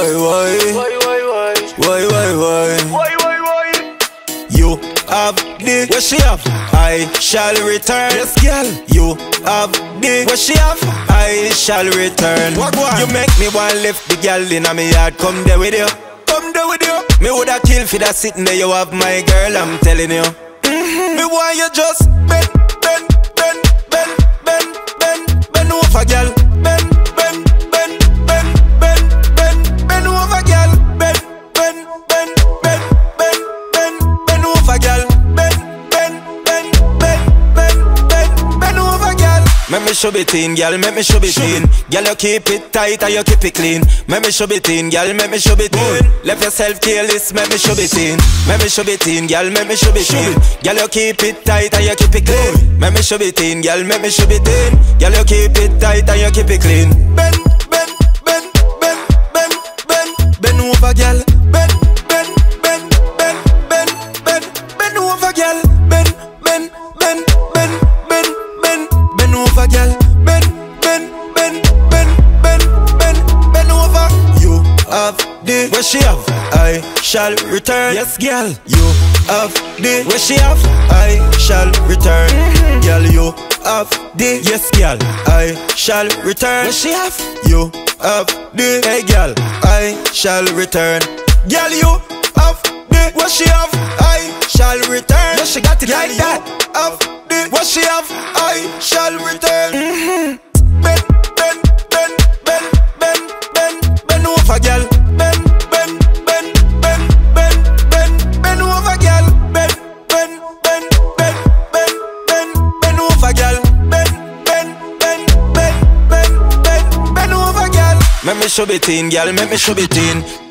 You have the what she have, I shall return. Yes, girl. You have the what she have, I shall return. You make me want lift the girl in me yard. Come there with you, come there with you. Me woulda kill for that sitting there. You have my girl, I'm telling you. Me want you just bend over, girl. Bend over, girl. Bend over, girl. Bend over, girl. Make me show it in, girl. Make me show it in. Girl, you keep it tight and you keep it clean. Make me show it in, girl. Make me show it in. Left yourself careless. Make me show it in. Make me show it in, girl. Make me show it in. Girl, you keep it tight and you keep it clean. Make me show it in, girl. Make me show it in. Girl, you keep it tight and you keep it clean. Bend over, girl. Bend over, girl. Bend over, girl. Bend over. You have the what she have, I shall return. Yes, girl. You have the what she have, I shall return. Girl, you have the yes, girl, I shall return. What she have, you have the hey, girl, I shall return. Girl, you have the what she have, I shall return. Yes, she got it like that. Have the what she have, I shall return. Bend over, girl. Bend over, girl. Bend over, girl. Bend over, girl. Make me show it in, girl. Make me show it in.